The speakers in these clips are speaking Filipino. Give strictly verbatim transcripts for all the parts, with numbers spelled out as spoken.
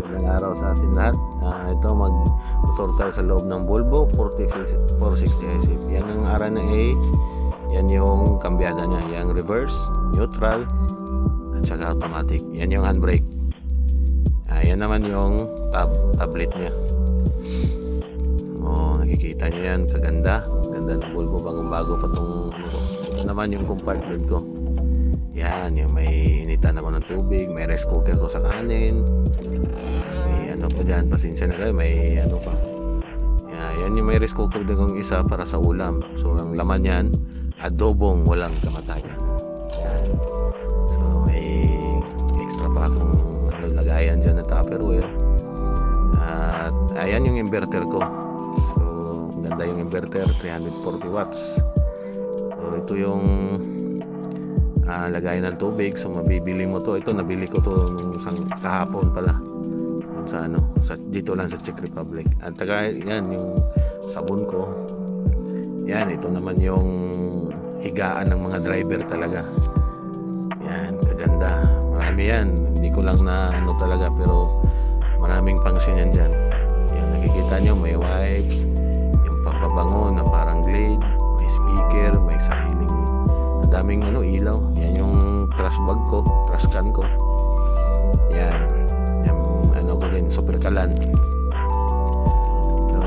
Magandang araw sa atin lahat. Ah, ito mag-motor tayo sa loob ng Volvo four sixty i C. Yan ang R N A. Yan yung kambyada niya. Yang reverse, neutral, at saka automatic. Yan yung handbrake. Ah, yan naman yung tab tablet niya. Oh, nakikita niyo yan. Kaganda. Ganda ng Volvo. Bagong bago pa itong ito naman yung compartment ko. Yan, yung may initan ako ng tubig, may rice cooker ko sa kanin. May ano pa dyan, pasensya na kayo, may ano pa. Yan, yan yung may rice cooker din kong isa para sa ulam. So, ang laman yan, adobong walang kamatayan. Yan. So, may extra pa akong ano, lagayan dyan na Tupperware. At ayan yung inverter ko. So, ganda yung inverter, three hundred forty watts. So, ito yung Uh, lagay ng tubig. So mabibili mo to. Ito nabili ko to nung isang kahapon pala sa ano sa, dito lang sa Czech Republic. At saka yan yung sabon ko. Yan, ito naman yung higaan ng mga driver talaga. Yan, kaganda. Marami yan. Hindi ko lang na ano talaga, pero maraming function yan dyan. Yan, nakikita nyo may wipes, yung pampabango na parang Glade, may speaker, may sariling daming ano, ilaw. Yan yung trash bag ko, trash can ko. Yan. Yan ano ko din, super kalan. So,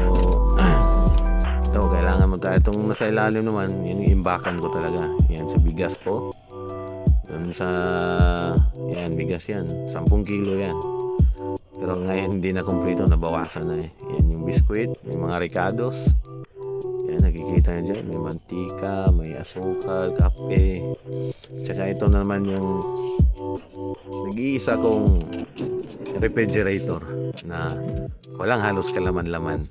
ito, kailangan mo tayo. Itong nasa ilalim naman, yun yung imbakan ko talaga. Yan, sa bigas ko. Doon sa, yan, bigas yan. sampung kilo yan. Pero ngayon hindi na kumpleto, nabawasan na eh. Yan yung biskuit, may mga ricados. Yan, nakikita nyo dyan, may mantika, may asukal, kape. Tsaka ito naman yung nag-iisa kong refrigerator na walang halos kalaman-laman.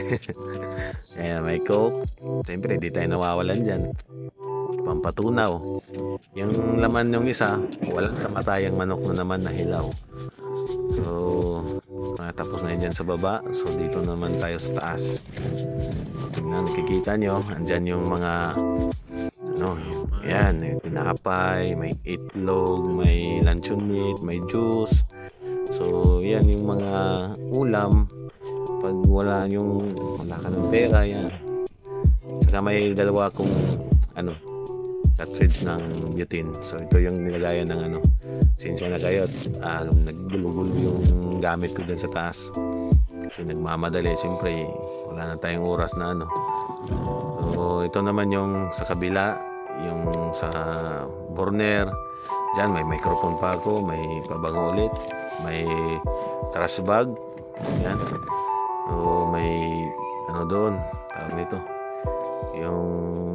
Ayan, may coke. Siyempre, di tayo nawawalan dyan. Pampatunaw. Yung laman yung isa, walang kamatayang manok na naman na hilaw. So, tapos na yun dyan sa baba. So, dito naman tayo sa taas. Tingnan, nakikita nyo, andyan yung mga ano, yan, may tinapay, may itlog, may luncheon meat, may juice. So, yan yung mga ulam. Pag wala yung, wala ka ng pera, yan. Saka may dalawa kong ano, cartridge ng butane. So, ito yung nilagayan ng ano, sinsya na kayo, uh, naggulo-gulo yung gamit ko dun sa taas. Kasi nagmamadali, siyempre, wala na tayong oras na ano. So, ito naman yung sa kabila, yung sa burner. Diyan may microphone pa ako, may pabango ulit, may trash bag. Yan. So, may ano doon, tawag nito. Yung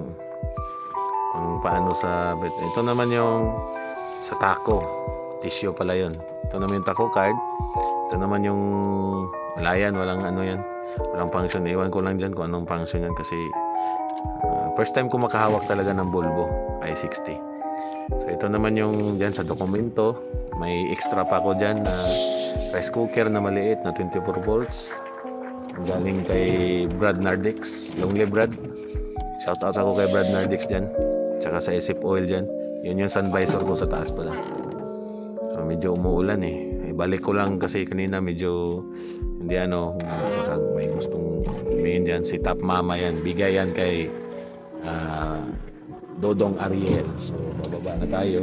yung paano sa ito naman yung sa taco. Tissue pala yun. Ito naman yung taco card. Ito naman yung wala yan, walang ano yan. Walang function. Iwan ko lang dyan kung anong function yan kasi uh, first time ko makahawak talaga ng Volvo i sixty. So ito naman yung dyan sa dokumento. May extra pa ako dyan na rice cooker na maliit na twenty-four volts. Galing kay Brad Nardix. Long live Brad. Shout out ako kay Brad Nardix dyan. Tsaka sa Isip Oil dyan. Yun yung sun visor ko sa taas pala. So medyo umuulan eh. Balik ko lang kasi kanina medyo hindi ano, may gustong sabihin dyan, si Top Mama yan, bigay yan kay uh, Dodong Ariel. So bababa na tayo.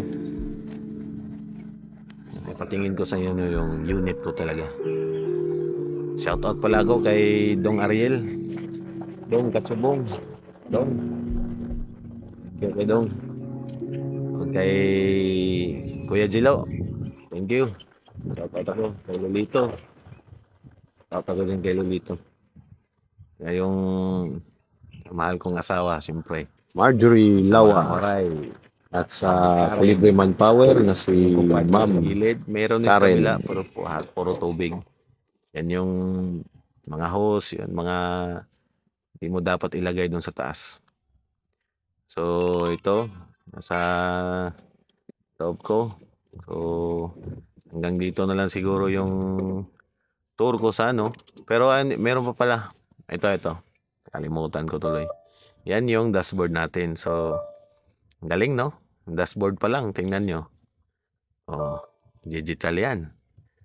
Patingin ko sa inyo yung unit ko talaga. Shoutout pala ako kay Dong Ariel, Dong Katsubong, Dong kay, kay Dong, kay Kuya Jilo, thank you. Shoutout ako kay Lolito. Shoutout ako din kay Lolito. Yung mahal kong asawa, siyempre, Marjorie Lawas. At sa Libre Manpower na si Ma'am Meron din kabila, puro, puro tubig. Yan yung mga hose, yan mga hindi mo dapat ilagay doon sa taas. So ito, nasa loob ko. So hanggang dito na lang siguro yung tour ko sa ano. Pero uh, meron pa pala. Ito, ito. Kalimutan ko tuloy. Yan yung dashboard natin. So, galing no? Dashboard pa lang. Tingnan nyo. Oh, digital yan.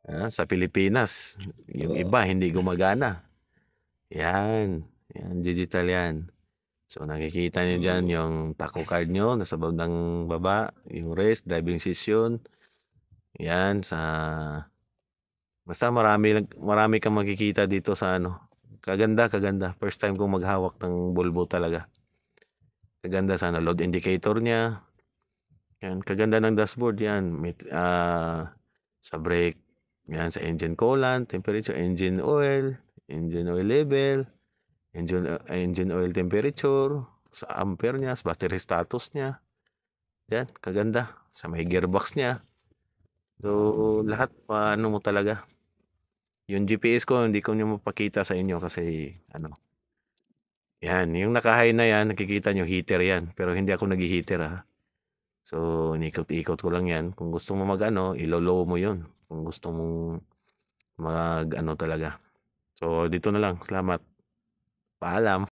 Ah, sa Pilipinas, yung iba hindi gumagana. Yan, yan digital yan. So nakikita niyo diyan yung taco card niyo nasa bandang baba, yung rest, driving session. Yan sa basta marami lang marami kang makikita dito sa ano, kaganda, kaganda. First time kong maghawak ng Volvo talaga. Kaganda sa ano, load indicator niya. Yan, kaganda ng dashboard yan. May, ah, sa brake, yan sa engine coolant, temperature, engine oil, engine oil level, engine ah, engine oil temperature, sa ampere niya, sa battery status niya. Yan, kaganda. Sa may gearbox niya. So, lahat maano mo talaga. Yung G P S ko hindi ko niyo mapakita sa inyo kasi ano. Yan, yung naka-high na yan, nakikita niyo heater yan, pero hindi ako naghi-heater, ah. So, inikot-ikot ko lang yan. Kung gusto mo mag-ano, ilo-low mo yun. Kung gusto mong mag-ano talaga. So, dito na lang. Salamat. Paalam.